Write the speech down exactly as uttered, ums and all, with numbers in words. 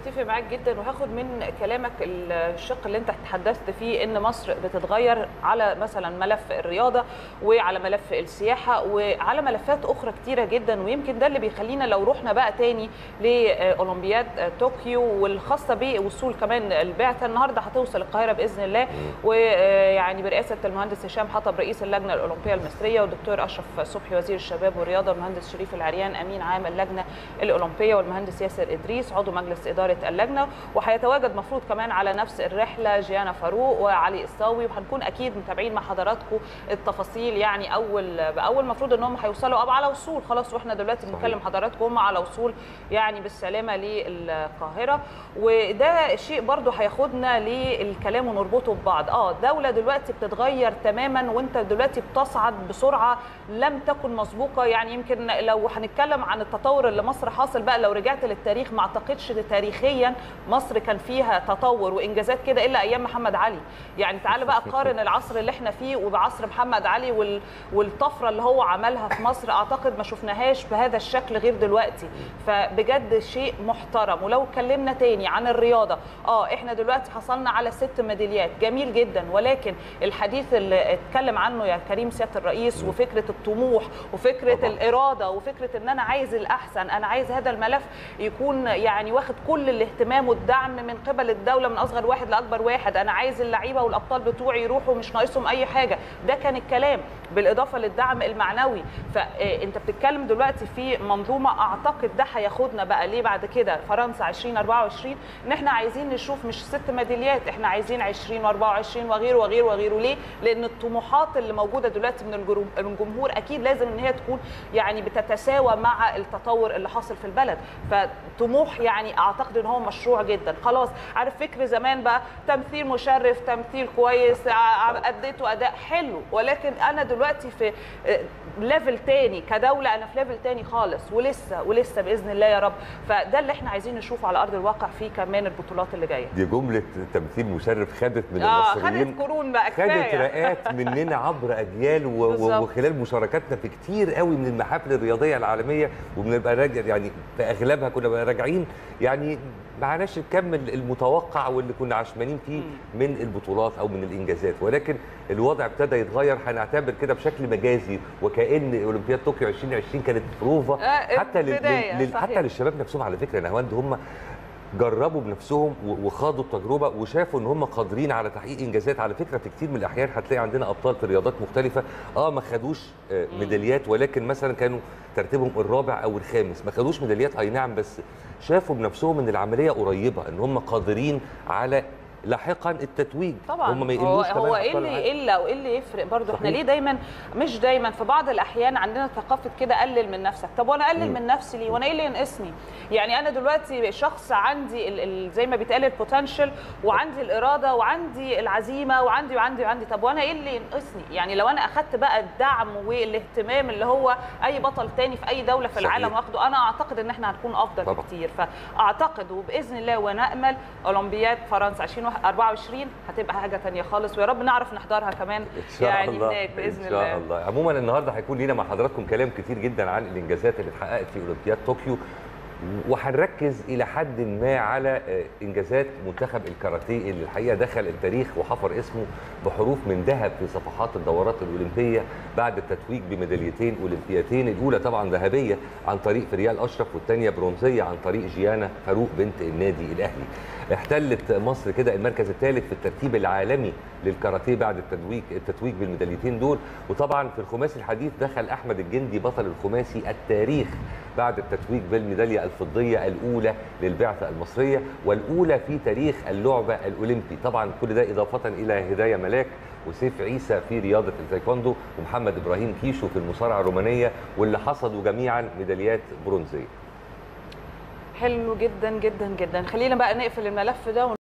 بتفق معاك جدا، وهاخد من كلامك الشق اللي انت تحدثت فيه ان مصر بتتغير على مثلا ملف الرياضه وعلى ملف السياحه وعلى ملفات اخرى كتيره جدا. ويمكن ده اللي بيخلينا لو رحنا بقى تاني لاولمبياد طوكيو والخاصه بوصول كمان البعثه النهارده هتوصل القاهره باذن الله، ويعني برئاسه المهندس هشام حطب رئيس اللجنه الاولمبيه المصريه، والدكتور اشرف صبحي وزير الشباب والرياضه، والمهندس شريف العريان امين عام اللجنه الاولمبيه، والمهندس ياسر ادريس عضو مجلس اداره اللجنه. وهيتواجد مفروض كمان على نفس الرحله جيانا فاروق وعلي الصاوي، وهنكون اكيد متابعين مع حضراتكم التفاصيل. يعني اول باول مفروض ان هم هيوصلوا او على وصول خلاص، واحنا دلوقتي بنتكلم حضراتكم هم على وصول يعني بالسلامه للقاهره. وده شيء برضو هياخدنا للكلام ونربطه ببعض. اه دوله دلوقتي بتتغير تماما، وانت دلوقتي بتصعد بسرعه لم تكن مسبوقه. يعني يمكن لو هنتكلم عن التطور اللي مصر حاصل بقى، لو رجعت للتاريخ ما اعتقدش تاريخيا مصر كان فيها تطور وانجازات كده الا ايام محمد علي. يعني تعال بقى قارن العصر اللي احنا فيه وبعصر محمد علي والطفره اللي هو عملها في مصر، اعتقد ما شفناهاش بهذا الشكل غير دلوقتي. فبجد شيء محترم. ولو اتكلمنا تاني عن الرياضه، اه احنا دلوقتي حصلنا على ست ميداليات، جميل جدا، ولكن الحديث اللي اتكلم عنه يا كريم سياده الرئيس وفكره الطموح وفكره طبعا. الاراده وفكره ان انا عايز الاحسن، انا عايز هذا الملف يكون يعني واخد كل الاهتمام والدعم من قبل الدوله من اصغر واحد لاكبر واحد. انا عايز اللعيبه والابطال بتوعي يروحوا مش ناقصهم اي حاجه. ده كان الكلام، بالاضافه للدعم المعنوي. فانت بتتكلم دلوقتي في منظومه، اعتقد ده هياخدنا بقى ليه بعد كده فرنسا ألفين وأربعة وعشرين، ان احنا عايزين نشوف مش ست ميداليات، احنا عايزين عشرين وأربعة وعشرين وغيره وغيره وغيره. ليه؟ لان الطموحات اللي موجوده دلوقتي من الجمهور اكيد لازم ان هي تكون يعني بتتساوى مع التطور اللي حاصل في البلد. فطموح يعني اعتقد ان هو مشروع جدا. خلاص عارف فكر زمان بقى، تمثيل مشرف، تمثيل كويس، اديته اداء حلو، ولكن انا دلوقتي في ليفل تاني كدوله، انا في ليفل تاني خالص، ولسه ولسه باذن الله يا رب. فده اللي احنا عايزين نشوفه على ارض الواقع في كمان البطولات اللي جايه. دي جمله تمثيل مشرف خدت من آه المصريين، خدت قرون بقى كفايه، خدت رقات مننا عبر اجيال وخلال مشاركاتنا في كتير قوي من المحافل الرياضيه العالميه، وبنبقى راجع يعني في اغلبها كنا راجعين يعني معناش الكم المتوقع واللي كنا عشمانين فيه من البطولات او من الانجازات. ولكن الوضع ابتدى يتغير، هنعتبر كده بشكل مجازي وكأن اولمبياد طوكيو ألفين وعشرين كانت بروفه آه حتى لل... حتى للشباب نفسهم. على فكره يا نهاوند هم جربوا بنفسهم وخاضوا التجربه وشافوا ان هم قادرين على تحقيق انجازات. على فكره في كتير من الاحيان هتلاقي عندنا ابطال في رياضات مختلفه اه ما خدوش ميداليات، ولكن مثلا كانوا ترتيبهم الرابع او الخامس، ما خدوش ميداليات اي نعم، بس شافوا بنفسهم ان العمليه قريبه، ان هم قادرين على لاحقا التتويج. طبعا هم ما يقلوش كمان. هو ايه اللي يقل او ايه اللي يفرق برضه؟ احنا ليه دايما مش دايما في بعض الاحيان عندنا ثقافه كده قلل من نفسك. طب وانا اقلل من نفسي ليه؟ وانا ايه اللي ينقصني؟ يعني انا دلوقتي شخص عندي ال ال زي ما بيتقال البوتنشال، وعندي الاراده وعندي العزيمه وعندي وعندي وعندي. طب وانا ايه اللي ينقصني؟ يعني لو انا اخذت بقى الدعم والاهتمام اللي هو اي بطل تاني في اي دوله في العالم واخده، انا اعتقد ان احنا هنكون افضل طبعا. بكتير. فاعتقد وباذن الله ونامل اولمبياد فرنسا ألفين وأربعة وعشرين هتبقى حاجه ثانيه خالص، ويا رب نعرف نحضرها كمان إن شاء يعني الله. هناك باذن الله ان شاء الله. الله. عموما النهارده هيكون لينا مع حضراتكم كلام كتير جدا عن الانجازات اللي اتحققت في اولمبياد طوكيو، وهنركز الى حد ما على انجازات منتخب الكاراتيه اللي الحقيقه دخل التاريخ وحفر اسمه بحروف من ذهب في صفحات الدورات الاولمبيه بعد التتويج بميداليتين اولمبيتين، الاولى طبعا ذهبيه عن طريق فريال اشرف، والثانيه برونزيه عن طريق جيانا فاروق بنت النادي الاهلي. احتلت مصر كده المركز الثالث في الترتيب العالمي للكاراتيه بعد التتويج التتويج بالميداليتين دول. وطبعا في الخماسي الحديث دخل احمد الجندي بطل الخماسي التاريخ بعد التتويج بالميداليه الفضيه الاولى للبعثه المصريه والاولى في تاريخ اللعبه الاولمبي. طبعا كل ده اضافه الى هدايا ملاك وسيف عيسى في رياضه التايكوندو ومحمد ابراهيم كيشو في المصارعه الرومانيه، واللي حصدوا جميعا ميداليات برونزيه. حلو جدا جدا جدا. خلينا بقى نقفل الملف ده.